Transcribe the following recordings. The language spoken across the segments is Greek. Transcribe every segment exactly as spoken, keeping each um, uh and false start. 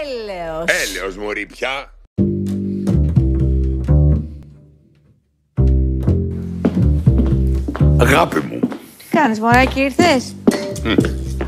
Έλεος. Έλεος, μωρή, πια. Αγάπη μου. Τι κάνεις, μωράκι, ήρθες? Mm.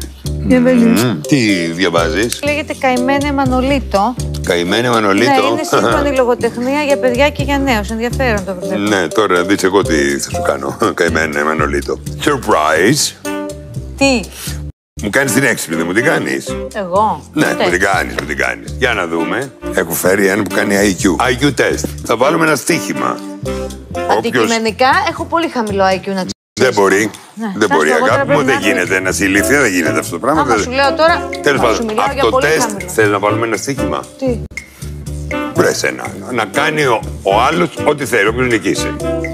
Mm. Τι διαβάζεις? Λέγεται Καημένη Μανολίτο. Καημένη Μανολίτο. Ναι, είναι σύγχρονη λογοτεχνία για παιδιά και για νέους. Ενδιαφέρον το βλέπω. Ναι, τώρα δεις εγώ τι θα σου κάνω. Καημένη Μανολίτο. Surprise. Τι? Μου κάνεις την έξυπνη, δεν μου την κάνεις? Εγώ? Ναι, Ποτέ. μου την κάνεις, μου την κάνεις. Για να δούμε. Έχω φέρει ένα που κάνει άι κιου. άι κιου test. Θα βάλουμε ένα στοίχημα. Αντικειμενικά Όποιος... έχω πολύ χαμηλό άι κιου να τσ... Δεν μπορεί. Ναι. Δεν μπορεί, αγάπη μου, δεν να... γίνεται. Ένα ηλίθεια δεν γίνεται αυτό το πράγμα. Άμα σου λέω τώρα, τέλος πάντων, από το τεστ θέλει να βάλουμε ένα στοίχημα. Τι? Βρες ένα. Να κάνει ο, ο άλλος ό,τι θέλει, όποιος νικήσει.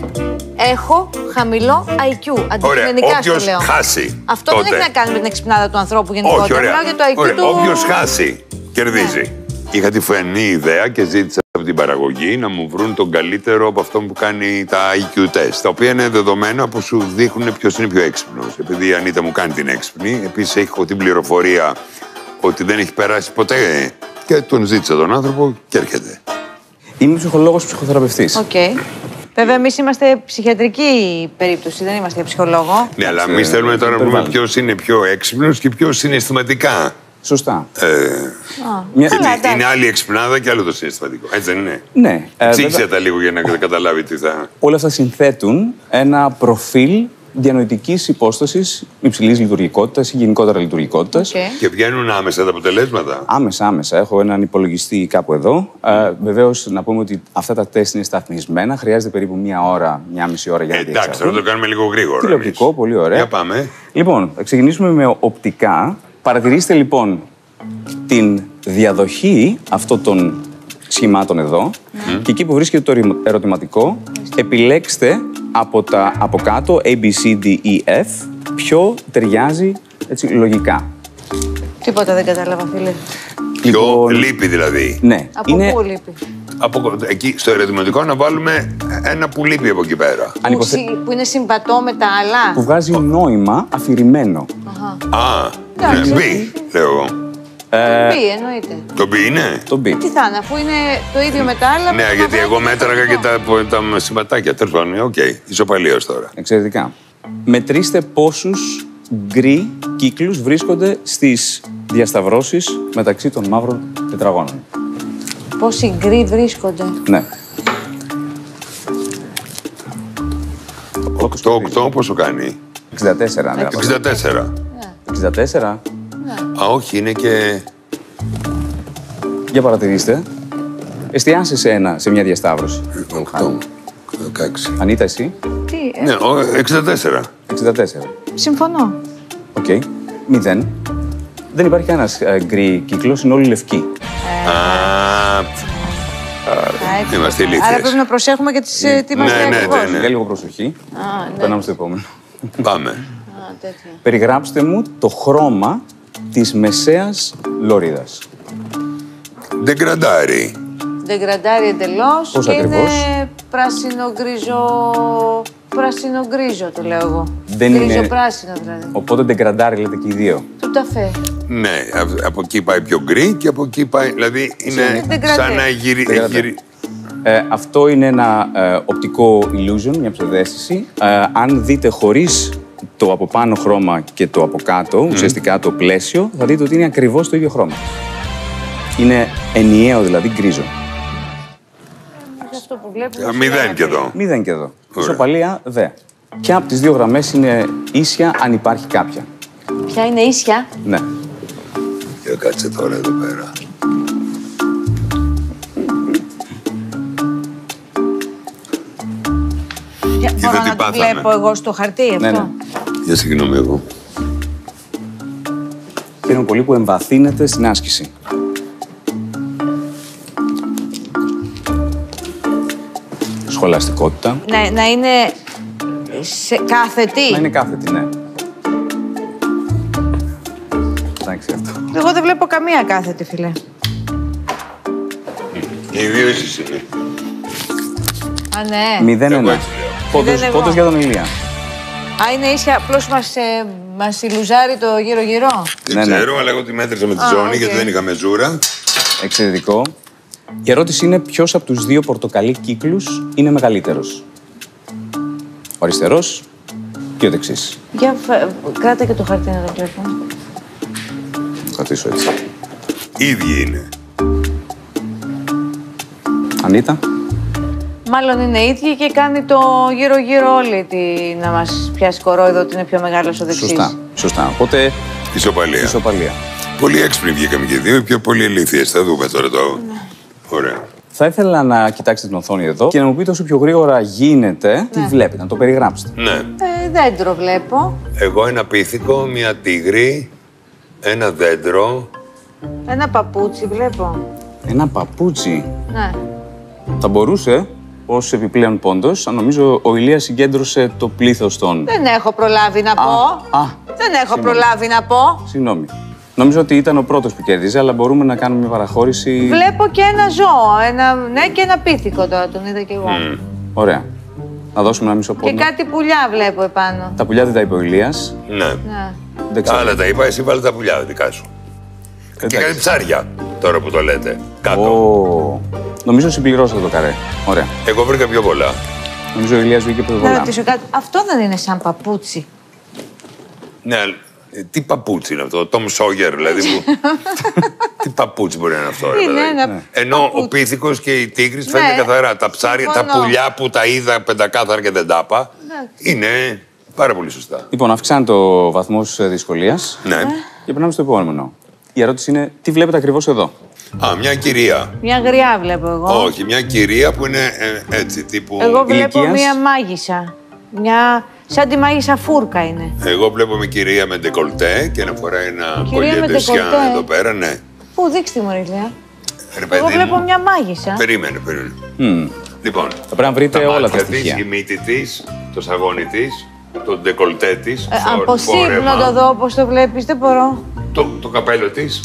Έχω χαμηλό άι κιου. Αντικειμενικά σου λέω. Όποιος χάσει. Αυτό τότε. δεν έχει να κάνει με την εξυπνάδα του ανθρώπου γενικότερα. Όχι, ωραία. Μιλάω για το άι κιου ωραία. του... Όποιος χάσει, κερδίζει. Ναι. Είχα τη φανή ιδέα και ζήτησα από την παραγωγή να μου βρουν τον καλύτερο από αυτόν που κάνει τα άι κιου test. Τα οποία είναι δεδομένα που σου δείχνουν ποιος είναι πιο έξυπνος. Επειδή η Ανίτα μου κάνει την έξυπνη, επίσης έχω την πληροφορία ότι δεν έχει περάσει ποτέ. Και τον ζήτησα τον άνθρωπο και έρχεται. Είμαι ψυχολόγος ψυχοθεραπευτής. Οκ. Okay. Βέβαια, εμείς είμαστε ψυχιατρική περίπτωση, δεν είμαστε ψυχολόγο. Ναι, αλλά εμείς θέλουμε τώρα να πούμε ποιος είναι πιο έξυπνος και ποιος συναισθηματικά. Σωστά. Ε, Α, μια... καλά, είναι άλλη εξυπνάδα και άλλο το συναισθηματικό. Έτσι δεν είναι? Ναι. Εξήγησε ε, τα λίγο για να καταλάβει τι θα... Όλα αυτά συνθέτουν ένα προφίλ διανοητικής υπόστασης υψηλής λειτουργικότητας ή γενικότερα λειτουργικότητας. Okay. Και βγαίνουν άμεσα τα αποτελέσματα. Άμεσα, άμεσα. Έχω έναν υπολογιστή κάπου εδώ. Ε, βεβαίως, να πούμε ότι αυτά τα τεστ είναι σταθμισμένα. Χρειάζεται περίπου μία ώρα, μία μισή ώρα για να διεξαχθούν. Εντάξει, θα το κάνουμε λίγο γρήγορα. Τηλεοπτικό, πολύ ωραία. Για πάμε. Λοιπόν, θα ξεκινήσουμε με οπτικά. Παρατηρήστε λοιπόν την διαδοχή αυτών των σχημάτων εδώ mm. και εκεί που βρίσκεται το ερωτηματικό, επιλέξτε από τα από κάτω A, B, C, D, E, F ποιο ταιριάζει έτσι, λογικά. Τίποτα δεν κατάλαβα, φίλε. Ποιο Λοιπόν, λείπει δηλαδή. Ναι. Από είναι... πού λείπει? Από εκεί στο ερωτηματικό να βάλουμε ένα που λείπει από εκεί πέρα. Που, υποθε... που είναι συμβατό με τα άλλα. Που βγάζει νόημα αφηρημένο. Αχα. Α, ναι, B, λέω εγώ. Το B εννοείται. Το B είναι. Το B. Τι θα είναι, αφού είναι το ίδιο με τα άλλα. Ναι, γιατί εγώ μέτραγα και τα, τα συμβατάκια. Τέλος πάντων, οκ. Ισοπαλίως τώρα. Εξαιρετικά. Μετρήστε πόσους γκρι κύκλους βρίσκονται στις διασταυρώσεις μεταξύ των μαύρων τετραγώνων. Πόσοι γκρι βρίσκονται? Ναι. Το οκτώ πόσο κάνει? εξήντα τέσσερα. Ναι, εξήντα τέσσερα. εξήντα τέσσερα. Ναι. Α, όχι, είναι και... Για παρατηρήστε. Εστιάσε σε, ένα, σε μια διασταύρωση. οκτώ, δεκαέξι. Ανίτα, εσύ. Τι, ε... Ναι, εξήντα τέσσερα. εξήντα τέσσερα. Συμφωνώ. Οκ. Okay. Μηδέν. Δεν υπάρχει ένας ε, γκρι κύκλος, είναι όλοι λευκοί. Ε... Α, Α, είμαστε ηλίθιες. Άρα πρέπει να προσέχουμε και τις, ναι, τι μας λέει ναι, ακριβώς. ναι, ναι. Για λίγο προσοχή. Α, ναι. Περνάμε στο επόμενο. Πάμε. Α, τέτοιο. Περιγράψτε μου το χρώμα της μεσαίας λωρίδας. Ντεγκραντάρι. Ντεγκραντάρι εντελώς. Πώς και ακριβώς? είναι πράσινο-γκρίζο. Πράσινο-γκρίζο το λέω εγώ. Δεν είναι- Γκρίζο-πράσινο δηλαδή. Οπότε ντεγκραντάρι λέτε και οι δύο. Του ταφέ. Ναι, α- από εκεί πάει πιο γκρι και από εκεί πάει. Δηλαδή είναι ντεγκραντέ. σαν να γυρι... Ντεγκραντέ. γυρι... Ε, αυτό είναι ένα ε, οπτικό illusion, μια ψευδαίσθηση. Ε, αν δείτε χωρίς το από πάνω χρώμα και το από κάτω, ουσιαστικά το πλαίσιο, θα δείτε ότι είναι ακριβώς το ίδιο χρώμα. Είναι ενιαίο, δηλαδή γκρίζο. Αυτό που βλέπουμε. Α, Μηδέν και εδώ. Μηδέν και εδώ. Ωραία. Ισοπαλία δε. Ποια από τις δύο γραμμές είναι ίσια, αν υπάρχει κάποια. Ποια είναι ίσια? Ναι. Για κάτσε τώρα εδώ πέρα. Για, Είδα μπορώ τι να το πάθαμε. βλέπω εγώ στο χαρτί αυτό. Ναι, ναι. Για συγγνώμη εγώ. Χαίρομαι πολύ που εμβαθύνετε στην άσκηση. Σχολαστικότητα. Να, να είναι σε κάθετη. Να είναι κάθετη, ναι. Εντάξει αυτό. Εγώ δεν βλέπω καμία κάθετη, φίλε. Οι δύο εσείς είναι. Α, ναι. Μηδέν Εγώ ένα. έτσι λέω. Πόντος, Μηδέν εγώ. πόντος για τον Ηλία. Α, είναι ίσια, απλώς μας, ε, μας ηλουζάρει το γύρω-γύρω. Δεν Ναι, ναι. ξέρω, αλλά εγώ τη μέτρησα με τη Α, ζώνη οκ. γιατί δεν είχα μεζούρα. Εξαιρετικό. Η ερώτηση είναι ποιος από τους δύο πορτοκαλί κύκλους είναι μεγαλύτερος. Ο αριστερός και ο δεξής. Για φα... κράτα και το χαρτί να το βλέπω. Θα κρατήσω έτσι. Ίδιοι είναι. Ανίτα. Μάλλον είναι ίδιοι και κάνει το γύρω-γύρω όλη τη... να μας πιάσει κορόιδο ότι είναι πιο μεγάλος ο δεξής. Σωστά. Σωστά. Οπότε. Ισοπαλία. Ισοπαλία. Πολύ έξυπνοι βγήκαμε και δύο, πιο πολύ ηλίθιες. Θα δούμε τώρα το. Ναι. Ωραία. Θα ήθελα να κοιτάξετε την οθόνη εδώ και να μου πείτε όσο πιο γρήγορα γίνεται ναι. τι βλέπετε, να το περιγράψετε. Ναι. Ε, δέντρο βλέπω. Εγώ ένα πίθηκο, μια τίγρη, ένα δέντρο. Ένα παπούτσι βλέπω. Ένα παπούτσι. Ναι. Θα μπορούσε, ως επιπλέον πόντος, αν νομίζω ο Ηλίας συγκέντρωσε το πλήθος των... Δεν έχω προλάβει να πω. Α, α, Δεν έχω συγγνώμη. προλάβει να πω. Συγγνώμη. Νομίζω ότι ήταν ο πρώτος που κέρδιζε, αλλά μπορούμε να κάνουμε μια παραχώρηση. Βλέπω και ένα ζώο. Ένα... Ναι, και ένα πίθηκο τώρα, τον είδα κι εγώ. Mm. Ωραία. Να δώσουμε ένα μισό πόντο. Και κάτι πουλιά βλέπω επάνω. Τα πουλιά δεν τα είπε ο Ηλίας. Ναι. Ναι. Δεν ξέρω. Άλλα τα είπα, εσύ βάλε τα πουλιά δικά σου. Εντάξει. Και κάτι ψάρια, τώρα που το λέτε. Κάτω. Oh. Νομίζω συμπληρώσατε το καρέ. Ωραία. Εγώ βρήκα πιο πολλά. Νομίζω ο Ηλίας βγήκε πιο Να πολλά. ρωτήσω κάτι. Αυτό δεν είναι σαν παπούτσι. Ναι, ε, τι παπούτσι είναι αυτό, Τόμ Σόγερ, δηλαδή. Που... τι παπούτσι μπορεί να είναι αυτό, ρε Είναι παιδί. ένα Ναι. Ενώ παπούτσι. ο πίθηκος και η τίγρης Ναι. φαίνεται καθαρά. Τα ψάρια, τα Συμφωνώ. πουλιά που τα είδα πεντακάθαρα και δεν τα είπα, Εντάξει. είναι πάρα πολύ σωστά. Λοιπόν, αυξάνει το βαθμός δυσκολίας Ναι. και περνάμε στο επόμενο. Η ερώτηση είναι τι βλέπετε ακριβώς εδώ. Α, μια κυρία. Μια γριά βλέπω εγώ. Όχι, μια κυρία που είναι ε, έτσι, τύπου... Εγώ βλέπω ηλικίας. μια μάγισσα. Μια... Σαν τη μάγισσα φούρκα είναι. Εγώ βλέπω μια κυρία με ντεκολτέ και να φοράει ένα Κυρία με κολιεντεσιά ντεκολτέ. εδώ πέρα, ναι. Πού, δείξτε μου, ρε Λέα. Ρε παιδί Εγώ βλέπω μου. μια μάγισσα. Περίμενε, περίμενε. Μμμ. Λοιπόν, Θα πρέπει να βρείτε τα όλα τα μάτια στοιχεία. της, η μύτη της, το σαγόνι της, το ντεκολτέ της, Ε, φορ- από σύμπνο φόρεμα, το δω όπως το βλέπεις, δεν μπορώ. το, το καπέλο της.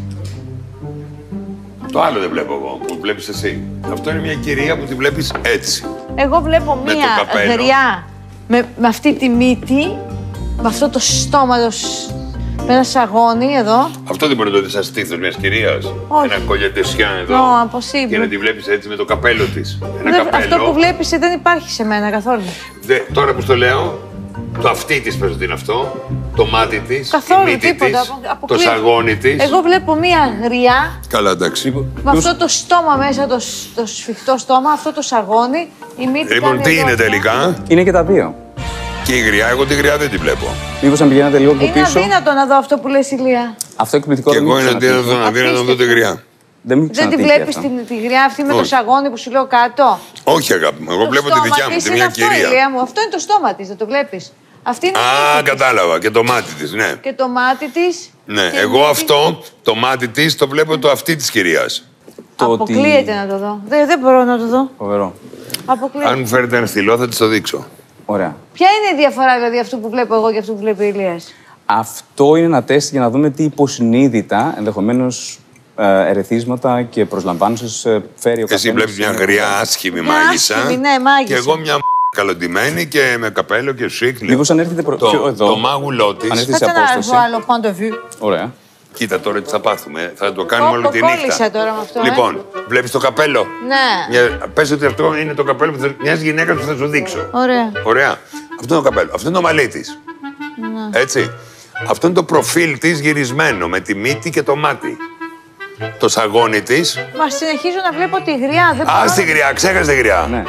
Το άλλο δεν βλέπω εγώ, που βλέπεις εσύ. Αυτό είναι μια κυρία που τη βλέπεις έτσι. Εγώ βλέπω Με το μια καπέλο. γριά με, με αυτή τη μύτη, με αυτό το στόμα, το, σ- με ένα σαγόνι εδώ. Αυτό δεν μπορεί να το δεις σαν στήθος μιας κυρίας. Όχι. Ένα κολιεντεσιά εδώ. Ω, από σύμπνο. Και να τη βλέπεις έτσι με το καπέλο της. Ένα Δεν- καπέλο. αυτό που βλέπεις δεν υπάρχει σε μένα καθόλου. Δε, τώρα που στο λέω, το αυτί της πες ότι είναι αυτό, το μάτι της, Καθόλου, η μύτη τίποτα, της, απο- το αποκλείεται. σαγόνι της. Εγώ βλέπω μια γριά Καλά, εντάξει. με αυτό το στόμα μέσα, το, σ- το σφιχτό στόμα, αυτό το σαγόνι. Η μύτη Λοιπόν, κάνει τι εδώ είναι αυτό. τελικά. Είναι και τα δύο. Και η γριά, εγώ τη γριά δεν την βλέπω. Μήπως αν πηγαίνατε λίγο πιο Είναι πίσω. αδύνατο να δω αυτό που λες, Ηλία. Αυτό εκπληκτικό Και δεν μου εγώ έχει είναι ξανατύχει. αδύνατο να δίνω να δω τη γριά. Δεν μου έχει Δεν τη ξανατύχει βλέπεις αυτό. την, τη γριά αυτή με το Όχι. σαγόνι που σου λέω κάτω. Όχι, αγάπη μου. Εγώ Το βλέπω τη στόμα δικιά μου, της τη είναι μια αυτό, κυρία. Ηλία μου. Αυτό είναι το στόμα της, δεν το βλέπεις. Αυτή είναι η Α, μύτη της. κατάλαβα. Και το μάτι της, ναι. Και το μάτι της. Ναι, και η εγώ μύτη- αυτό, το μάτι της, το βλέπω το αυτί της κυρίας. Το ότι- Αποκλείεται να το δω. Δεν, δεν μπορώ να το δω. Φοβερό. Αποκλείεται. Αν μου φέρετε ένα στυλό, θα της το δείξω. Ωραία. Ποια είναι η διαφορά δηλαδή αυτού που βλέπω εγώ και αυτού που βλέπει η Ηλίας. Αυτό είναι ένα τεστ για να δούμε τι υποσυνείδητα, ενδεχομένως ε, ερεθίσματα και προσλαμβάνωσες ε, φέρει ο καθένας. Εσύ βλέπεις μια γριά άσχημη Μια μάγισσα. άσχημη, ναι, μάγισσα. Και εγώ μια καλοντημένη και με καπέλο και σίκ. Μήπως αν έρχεται προ... το, πιο εδώ. το μάγουλό της. Αν έρθει σε Κάτσε να απόσταση. έχω άλλο point of view. Ωραία. Κοίτα τώρα τι θα πάθουμε. Θα το κάνουμε Πω, όλη πω, τη νύχτα. κόλλησα τώρα με αυτό, ε. Λοιπόν, βλέπεις το καπέλο. Ναι. Μια... Πες ότι αυτό είναι το καπέλο μια γυναίκα που θα σου δείξω. Ωραία. Ωραία. Αυτό είναι το καπέλο. Αυτό είναι το μαλλί της. Ναι. Έτσι. Αυτό είναι το προφίλ της γυρισμένο με τη μύτη και το μάτι. Το σαγόνι της. Μα συνεχίζω να βλέπω τη γριά. Δεν Α, μπορώ. τη γριά, ξέχασε τη γριά. Ναι.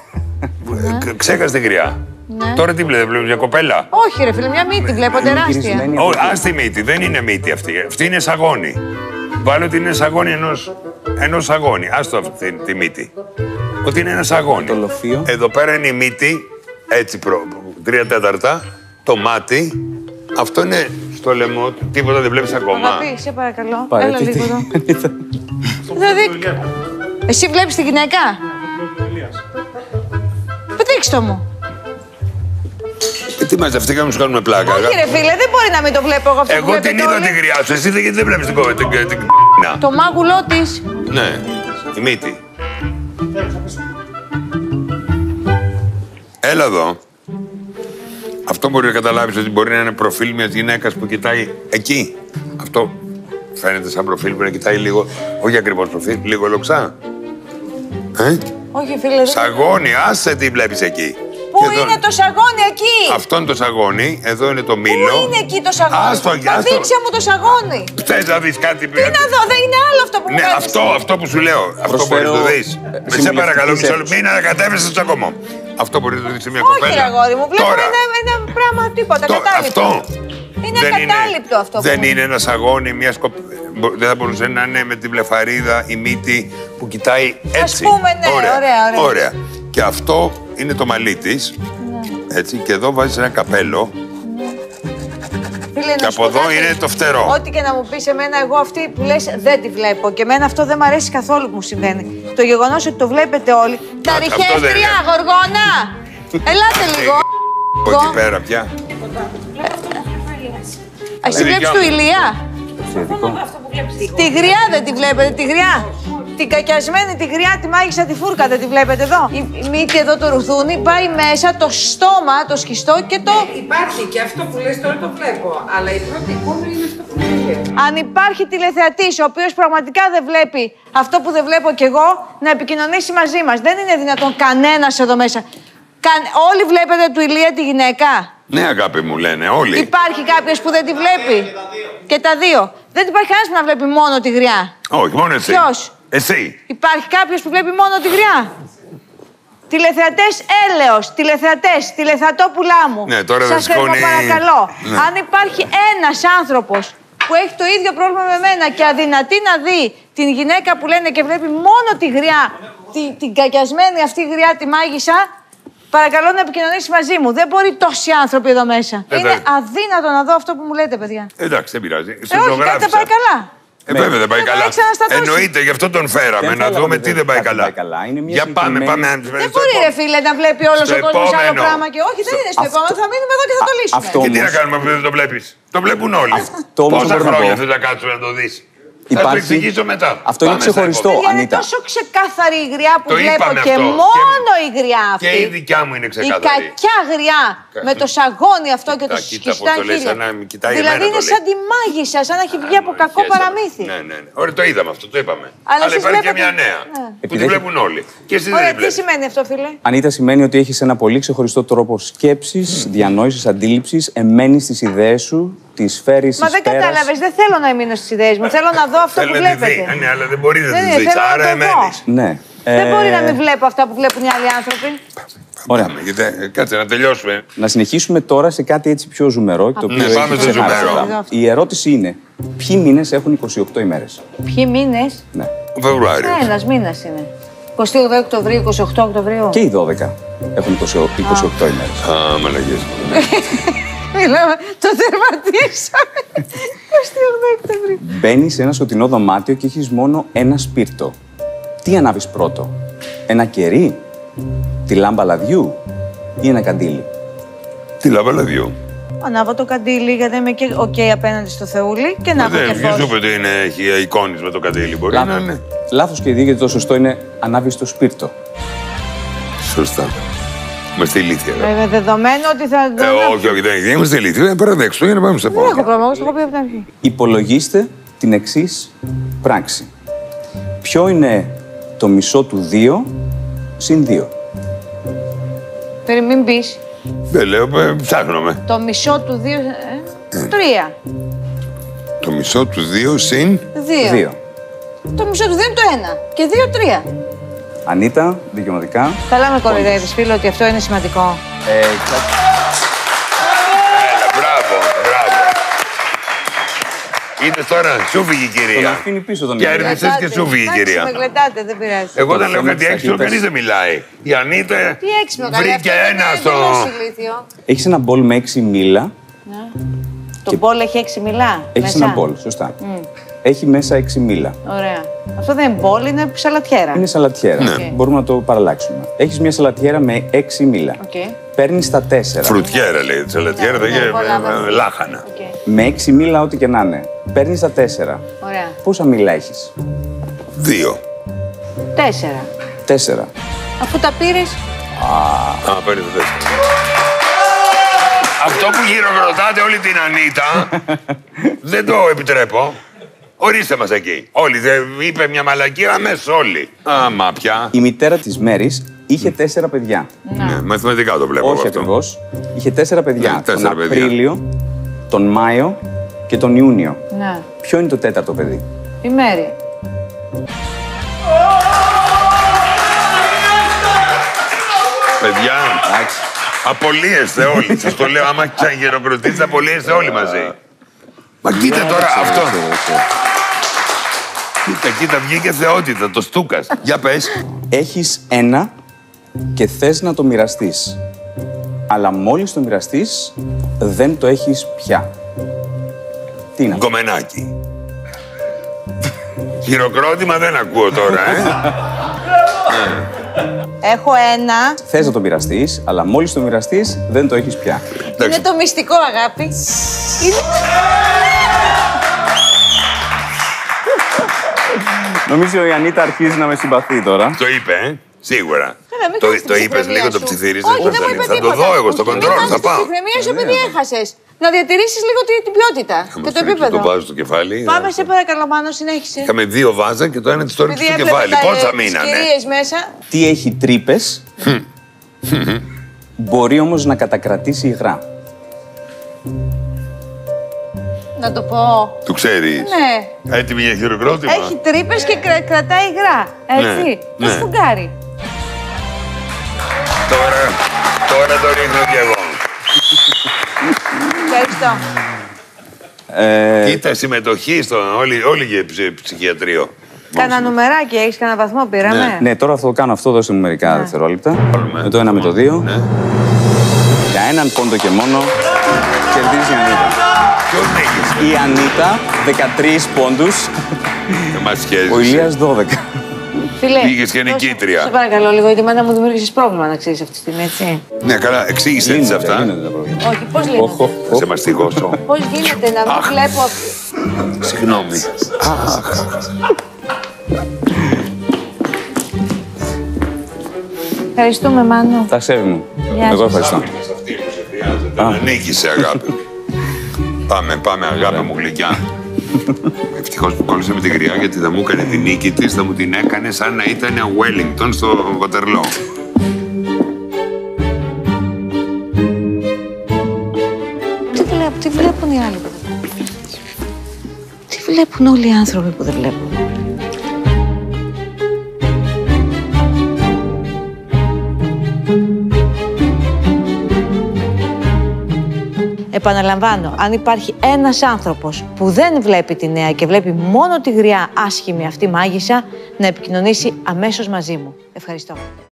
Ε, Ξέχασε τη γριά. Ναι. Τώρα τι βλέπεις, βλέπεις μια κοπέλα. Όχι, ρε φίλε, μια μύτη βλέπω τεράστια. γυρισμένη. από Όχι, εκεί. ας τη μύτη, δεν είναι μύτη αυτή. Αυτή είναι σαγόνι. Βάλω ότι είναι σαγόνι ενός, ενός σαγόνι. Άστο αυτή τη μύτη. Ότι είναι ένα σαγόνι. Το λοφείο. Εδώ πέρα είναι η μύτη, έτσι προ, τρία τέταρτα. Το μάτι. Αυτό είναι στο λαιμό. Τίποτα δεν βλέπεις ακόμα. Αγάπη, σε παρακαλώ. Έλα Παρέτητη. λίγο εδώ. Δηλαδή. Εσύ βλέπεις τη γυναίκα. Δείξτε το μου. Ε, τι μαζευτήκαμε να σου κάνουμε πλάκα. Όχι, ρε φίλε, δεν μπορεί να μην το βλέπω εγώ αυτό που Εγώ βλέπετε την είδα όλοι. τη γριά σου. Εσύ δεν, δεν βλέπεις την κόβε. Την, την, την, Το μάγουλό της. Ναι, η μύτη. Έλα εδώ. Αυτό μπορεί να καταλάβεις ότι μπορεί να είναι προφίλ μιας γυναίκας που κοιτάει εκεί. Αυτό φαίνεται σαν προφίλ που να κοιτάει λίγο, όχι ακριβώς προφίλ, λίγο λοξά. Ε? Όχι, φίλε. Σαγόνι, άσε τι βλέπεις εκεί. Πού είναι το σαγόνι εκεί? Αυτό είναι το σαγόνι, εδώ είναι το μήλο. Πού είναι εκεί το σαγόνι? Άστο, Μα άστο. δείξε μου το σαγόνι. Θες να δεις κάτι που... Τι να δω, δεν είναι άλλο αυτό που μου Ναι, κάνεις. αυτό, αυτό που σου λέω. Αυτό Προσφέρω, μπορείς να το δεις. ε, Με σε παρακαλώ, μισό λεπτό. συμβουλευτική Μην ανακατεύεσαι στο τσακωμό. Αυτό μπορείς να το δεις σε μια Όχι, κοπέλα. ρε αγόρι μου, βλέπω Τώρα. ένα, ένα πράγμα τίποτα, Το- κατάληπτο. αυτό. Είναι Δεν ακατάληπτο αυτό. που Δεν μου- είναι ένα σαγόνι, μια σκοπ... μπο- δεν θα μπορούσε να είναι με την βλεφαρίδα η μύτη που κοιτάει έτσι. πούμε, ναι, ωραία, ωραία. Και αυτό είναι το μαλλί της. Έτσι, και εδώ βάζεις ένα καπέλο. Φίλε, Και να σου από πω εδώ κάτι. είναι το φτερό. Ό,τι και να μου πεις εμένα, εγώ αυτή που λες δεν τη βλέπω. Και εμένα αυτό δεν μου αρέσει καθόλου που μου συμβαίνει. Το γεγονός ότι το βλέπετε όλοι. Τα αυτό δεν ριχέστρια, είναι. γοργόνα! Ελάτε λίγο. Από εκεί πέρα πια. Εσύ Είναι βλέπεις δικιά του μου. Ηλία. Εξαιρετικό. Τη γριά δεν τη βλέπετε, τη γριά. Την κακιασμένη τη γριά, τη μάγισσα τη φούρκα δεν τη βλέπετε εδώ. Η, η μύτη εδώ το ρουθούνι πάει μέσα, το στόμα, το σχιστό και το... Υπάρχει και αυτό που λες τώρα το βλέπω, αλλά η πρώτη εικόνα είναι αυτό που λέει. Αν υπάρχει τηλεθεατής ο οποίος πραγματικά δεν βλέπει αυτό που δεν βλέπω κι εγώ, να επικοινωνήσει μαζί μας. Δεν είναι δυνατόν κανένας εδώ μέσα. Καν... Όλοι βλέπετε του Ηλία τη γυναίκα. Ναι, αγάπη μου λένε όλοι. Υπάρχει κάποιος που δεν τη βλέπει. Και τα δύο. Δεν υπάρχει κανένας που να βλέπει μόνο τη γριά. Όχι, μόνο εσύ. Ποιος? Εσύ. Υπάρχει κάποιος που βλέπει μόνο τη γριά. Τηλεθεατές έλεος, τηλεθεατές, τηλεθεατόπουλά μου. Ναι, τώρα Σας δεν σηκώνει- παρακαλώ. Ναι. Αν υπάρχει ένας άνθρωπος που έχει το ίδιο πρόβλημα με μένα και αδυνατεί να δει την γυναίκα που λένε και βλέπει μόνο τη γριά, τη, την κακιασμένη αυτή γριά, τη μάγισσα, παρακαλώ να επικοινωνήσει μαζί μου. Δεν μπορεί τόσοι άνθρωποι εδώ μέσα. Ε, Είναι βέβαια. αδύνατο να δω αυτό που μου λέτε, παιδιά. Εντάξει, δεν πειράζει. Ε, όχι, κάτι Ζωγράφισα. δεν πάει καλά. Ε, βέβαια δεν πάει Δεν καλά. πάει ξαναστατώσει. Εννοείται, γι' αυτό τον φέραμε. Δεν Να θα δούμε έλεγα τι ότι δεν πάει κάτι καλά. πάει καλά. Είναι μια Για πάμε, πάμε. συγκεκριμένη- Δεν μπορεί, ρε φίλε, να βλέπει όλο στο ο κόσμο άλλο επόμενο. πράγμα και. Όχι, δεν είναι στο Αυτό- επόμενο. Θα μείνουμε εδώ και θα το λύσουμε. αυτό- Και τι να όμως- κάνουμε που δεν το βλέπει. Το βλέπουν όλοι. Το όμως Πόσα μπορώ να χρόνια πω. θες να κάτσουμε να το δει. Θα το Υπάρχει- εξηγήσω μετά. Αυτό είναι Πάμε στα ξεχωριστό. επόμενα. Παιδιά, είναι Ανίτα. τόσο ξεκάθαρη η γριά που Το βλέπω είπαμε και αυτό. μόνο η γριά αυτή. Και η δικιά μου είναι Η ξεκάθαρη. κακιά γριά με το σαγόνι αυτό και το Κοίτα, κοίτα σκιστά πώς το λέει, χείλη. σαν να με κοιτάει Δηλαδή εμένα είναι το σαν λέει. τη μάγισσα, σαν να έχει βγει από κακό Σχέση. παραμύθι. Ναι, ναι, ναι. Ωραία, το είδαμε αυτό, το είπαμε. Αλλά Αλλά εσείς υπάρχει και βλέπετε- μια νέα. Ναι. Που Επειδή τη έχει- βλέπουν όλοι. Και εσύ δεν Ωραία, τη τι βλέπεις. σημαίνει αυτό, φίλε. Ανίτα, σημαίνει ότι έχεις ένα πολύ ξεχωριστό τρόπο σκέψης, διανόησης, αντίληψης, εμένεις στις ιδέες σου, τις φέρεις Μα εις δεν πέρας. κατάλαβε, δεν θέλω να μείνω στι ιδέε μου. Θέλω να δω αυτό Θέλω που να τη δει. βλέπετε. Ναι, αλλά δεν μπορεί να Δεν τη είναι, δει. θέλω να Άρα το δω. εμένεις. Ναι. Δεν Ε, μπορεί να μην βλέπω αυτά που βλέπουν οι άλλοι άνθρωποι. Ωραία. Πάμε, γιατί, ε, κάτσε να τελειώσουμε. Να συνεχίσουμε τώρα σε κάτι έτσι πιο ζουμερό, το οποίο Ναι, έχει πάμε στο ξεχάσει ζουμερό. αυτά. Η ερώτηση είναι, ποιοι μήνες έχουν είκοσι οκτώ ημέρες. Ποιοι μήνε. Ναι. Ο Φεβρουάριο. Ένα μήνα είναι. είκοσι οκτώ Οκτωβρίου, είκοσι οκτώ Οκτωβρίου. Και οι δώδεκα έχουν είκοσι οκτώ ημέρες. Α, μαλακίες. Μιλάμε, το τερματίσαμε. είκοσι οκτώ Οκτωβρίου. Μπαίνεις σε ένα σκοτεινό δωμάτιο και έχεις μόνο ένα σπίρτο. Τι ανάβεις πρώτο, ένα κερί, τη λάμπα λαδιού ή ένα καντήλι. Τι λάβα δύο. Ανάβω το καντήλι γιατί είμαι και οκ απέναντι στο Θεούλη και να έχω Δεν και ποιος σου φως. είπε ότι είναι, έχει εικόνες με το καντήλι. Μπορεί Λάθος. να είναι. Λάθος και οι δύο, γιατί το σωστό είναι ανάβεις το σπίρτο. Σωστά. Είμαστε ηλίθια. ρε. Με δεδομένο ότι θα. Ε, όχι, όχι, δεν είμαστε ηλίθια. Δεν παραδέξω για να πάμε στο Δεν έχω επόμενο. πρόβλημα, εγώ το έχω πει από την αρχή. Υπολογίστε την εξής πράξη. Ποιο είναι το μισό του δύο συν δύο. Περι μην πεις. Δεν λέω, ε, ψάχνουμε. Το μισό του δύο. Ε, τρία. Το μισό του δύο συν. Δύο. δύο. Το μισό του δύο είναι το ένα. Και δύο τρία. Ανίτα, δικαιωματικά. Καλά με κοροϊδεύεις, φίλο, ότι αυτό είναι σημαντικό. Ε, Έλα, μπράβο, μπράβο. Είδες τώρα, σου φύγει η τον κυρία. αφήνει πίσω τον Και Ηλία. έρνησες και σου φύγει η Εντάξει, κυρία. με γλεντάτε, δεν πειράζει. Εγώ όταν Το λέω θέμα κάτι της έξυπνο, ταχύτητας. κανείς δεν μιλάει. Η Ανίτα Τι έξυπνο καλέ, βρήκε αυτό ένα είναι στο... εντελώς ηλίθιο. Έχεις ένα μπολ με έξι μήλα. Το μπολ έχει έξι μιλά. Έχεις μέσα. ένα μπολ, σωστά. Έχει μέσα έξι μήλα. Ωραία. Αυτό δεν είναι μπολ, είναι σαλατιέρα. Είναι σαλατιέρα. Ναι. Μπορούμε να το παραλλάξουμε. Έχεις μια σαλατιέρα με έξι μήλα. Οκ. Παίρνεις τα τέσσερα. Φρουτιέρα λέει, τη σαλατιέρα, δεν Ναι, είχε πολλά ε, βάζω. ε, λάχανα. Οκ. Με έξι μήλα, ό,τι και να είναι. Παίρνεις τα τέσσερα. Ωραία. Πόσα μήλα έχεις? Δύο. Τέσσερα. Τέσσερα. Αφού τα πήρες, Α, παίρνει το τέσσερα. Αυτό που γυροκροτάτε όλη την Ανίτα, δεν το επιτρέπω. Ορίστε μας εκεί. Όλοι, δεν είπε μια μαλακία, αμέσως όλοι. Άμα πια. Η μητέρα της Μέρης είχε τέσσερα παιδιά. Ναι, μαθηματικά το βλέπω Όχι αυτό. ακριβώς. Είχε τέσσερα παιδιά. Ναι, τέσσερα τον παιδιά. Απρίλιο, τον Μάιο και τον Ιούνιο. Ναι. Ποιο είναι το τέταρτο παιδί? Η Μέρη. Παιδιά, απολύεστε όλοι. Σας το λέω, άμα ξαναγεροκροτήσετε, απολύεστε όλοι μαζί. Μα κοίτα τώρα αυτό. Κοίτα, κοίτα, βγήκε θεότητα, το Στούκας. Για πες. Έχεις ένα και θες να το μοιραστείς. Αλλά μόλις το μοιραστείς, δεν το έχεις πια. Τι είναι αυτό? Γκομενάκι. Χειροκρότημα δεν ακούω τώρα, ε. Έχω ένα. Θες να το μοιραστείς, αλλά μόλις το μοιραστείς, δεν το έχεις πια. Είναι το μυστικό, αγάπη. Είναι... Νομίζω η Ανίτα αρχίζει να με συμπαθεί τώρα. Το είπε, ε. Σίγουρα. Καλά, μην Το, χάσεις την το είπες ψυχραιμία λίγο, το σου. ψιθύρισες. Όχι, δεν μου είπε Θα το τίποτα. δω εγώ στο κοντρόλ, Μην θα χάσεις πάω. την ψυχραιμία σου επειδή έχασες. Να διατηρήσεις λίγο την, την ποιότητα και το επίπεδο. Το βάζω στο κεφάλι. Πάμε σε παρακαλώ, Μάνο, συνέχισε. Είχαμε δύο βάζα και το ένα της τώρα Επειδή στο έβλεπε κεφάλι. τα, Πόσα ε, τις μείνανε. κυρίες μέσα. Τι έχει τρύπες, μπορεί όμως να κατακρατήσει υγρά. Να το πω. Το ξέρεις. Ναι. Έτοιμη για χειροκρότημα. Έχει τρύπες και κρα- κρατάει υγρά. Έτσι. Ναι, Το ναι. σφουγγάρι. Τώρα, τώρα το ρίχνω κι εγώ. Ευχαριστώ. Ε, Κοίτα, συμμετοχή στον όλοι, όλοι για ψ- ψυχιατρίο. Κάνα νουμεράκι, έχεις κανένα βαθμό, πήραμε. ναι, τώρα θα το κάνω αυτό, δώσε μου μερικά δευτερόλεπτα. Βάλουμε. Με το ένα με το δύο. Ναι. Για έναν πόντο και μόνο κερδίζει η Ανίτα. Ποιον έχεις, Η Ανίτα δεκατρείς πόντους, δεν μας ο σχέζεσαι. Ηλίας δώδεκα. Φίλε, Πήγες και δώσε- νικήτρια. Σε παρακαλώ λίγο, γιατί εμένα μου δημιούργησες πρόβλημα να ξέρεις αυτή τη στιγμή, έτσι. Ναι, καλά, εξήγησε έτσι Λύνονται, αυτά. λύνονται τα προβλήματα. Όχι, πώς λέμε. Οχ, οχ, Θα σε οχ. μαστιγώσω. Πώς γίνεται να μην βλέπω αυτή. Συγγνώμη. Ευχαριστούμε, Μάνο. Τα σέβη μου. Γεια Εγώ σας. ευχαριστώ. Αυτή που σε χρειάζεται. Ανήκησε, αγάπη. Πάμε, πάμε, αγάπη μου γλυκιά. Ευτυχώς που κόλλησε με τη γριά, γιατί θα μου έκανε την νίκη της, θα μου την έκανε σαν να ήταν Wellington στο Βατερλό. Τι βλέπουν, τι βλέπουν οι άλλοι που δεν βλέπουν. Τι βλέπουν όλοι οι άνθρωποι που δεν βλέπουν. Επαναλαμβάνω, αν υπάρχει ένας άνθρωπος που δεν βλέπει τη νέα και βλέπει μόνο τη γριά άσχημη αυτή μάγισσα, να επικοινωνήσει αμέσως μαζί μου. Ευχαριστώ.